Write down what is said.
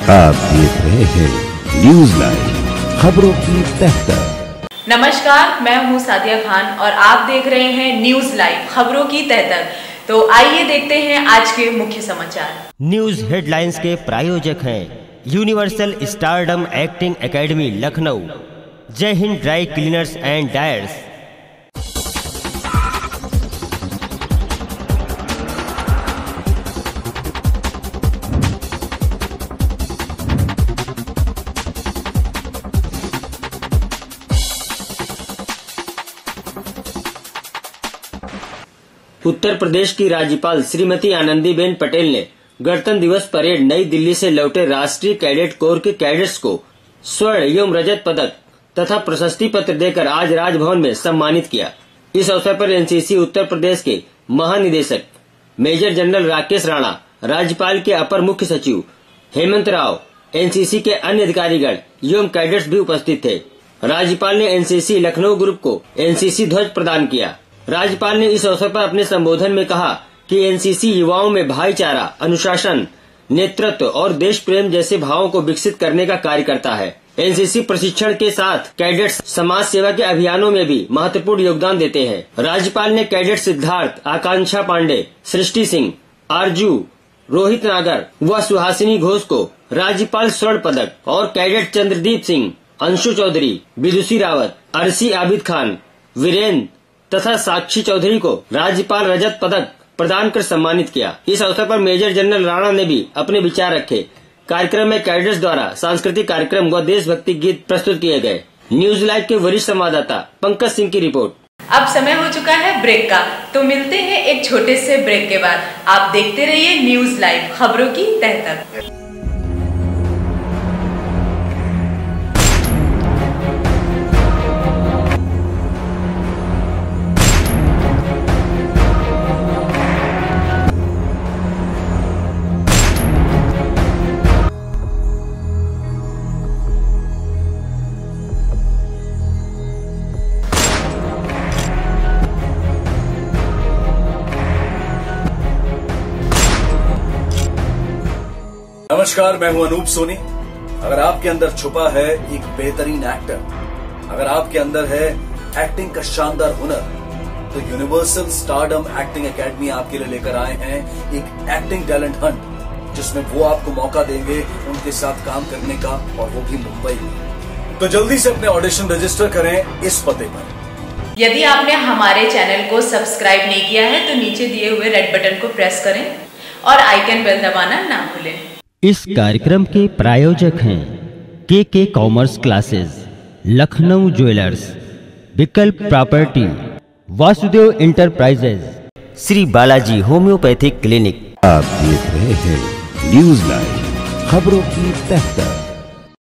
आप देख रहे हैं न्यूज लाइव खबरों की तहतर। नमस्कार, मैं हूं सादिया खान और आप देख रहे हैं न्यूज लाइव खबरों की तहतर। तो आइए देखते हैं आज के मुख्य समाचार। न्यूज हेडलाइंस के प्रायोजक हैं universal stardom acting academy Lucknow, Jai Hind dry cleaners and dyers. Uttar Pradesh की राज्यपाल श्रीमती आनंदीबेन पटेल ने गणतंत्र दिवस परेड नई दिल्ली से लौटे राष्ट्रीय कैडेट कोर के कैडेट्स को स्वर्ण एवं रजत पदक तथा प्रशस्ति पत्र देकर आज राजभवन में सम्मानित किया। इस अवसर पर एनसीसी उत्तर प्रदेश के महानिदेशक मेजर जनरल राकेश राणा, राज्यपाल के अपर मुख्य सचिव हेमंत राव, एनसीसी के अन्य अधिकारीगण एवं कैडेट्स भी उपस्थित थे। राज्यपाल ने एनसीसी लखनऊ ग्रुप को एनसीसी ध्वज प्रदान किया। राज्यपाल ने इस अवसर पर अपने संबोधन में कहा कि एनसीसी युवाओं में भाईचारा, अनुशासन, नेतृत्व और देश प्रेम जैसे भावों को विकसित करने का कार्य करता है। एनसीसी प्रशिक्षण के साथ कैडेट्स समाज सेवा के अभियानों में भी महत्वपूर्ण योगदान देते हैं। राज्यपाल ने कैडेट सिद्धार्थ, आकांक्षा पांडे, सृष्टि सिंह, आरजू, रोहित नागर व सुहासिनी घोष को राज्यपाल स्वर्ण पदक और कैडेट चंद्रदीप सिंह, अंशु चौधरी, विदुषी रावत, अरसी आबिद खान, वीरेंद्र तथा साक्षी चौधरी को राज्यपाल रजत पदक प्रदान कर सम्मानित किया। इस अवसर पर मेजर जनरल राणा ने भी अपने विचार रखे। कार्यक्रम में कैडेट्स द्वारा सांस्कृतिक कार्यक्रम व देशभक्ति गीत प्रस्तुत किए गए। न्यूज लाइव के वरिष्ठ संवाददाता पंकज सिंह की रिपोर्ट। अब समय हो चुका है ब्रेक का, तो मिलते हैं एक छोटे से ब्रेक के बाद। आप देखते रहिए न्यूज लाइव खबरों की तहतर। नमस्कार, मैं हूं अनूप सोनी। अगर आपके अंदर छुपा है एक बेहतरीन एक्टर, अगर आपके अंदर है एक्टिंग का शानदार हुनर, तो यूनिवर्सल स्टारडम एक्टिंग एकेडमी आपके लिए लेकर आए हैं एक एक्टिंग टैलेंट हंट, जिसमें वो आपको मौका देंगे उनके साथ काम करने का, और वो भी मुंबई में। तो जल्दी से अपने ऑडिशन रजिस्टर करें इस पते पर। यदि आपने हमारे चैनल को सब्सक्राइब नहीं किया है तो नीचे दिए हुए रेड बटन को प्रेस करें और आइकन बेल दबाना ना भूलें। इस कार्यक्रम के प्रायोजक हैं K commerce classes, Lucknow jewellers, Vikalp property, Vasudev enterprises, Shri Balaji homeopathic clinic. आप देख रहे हैं न्यूज लाइव खबरों की तहतर।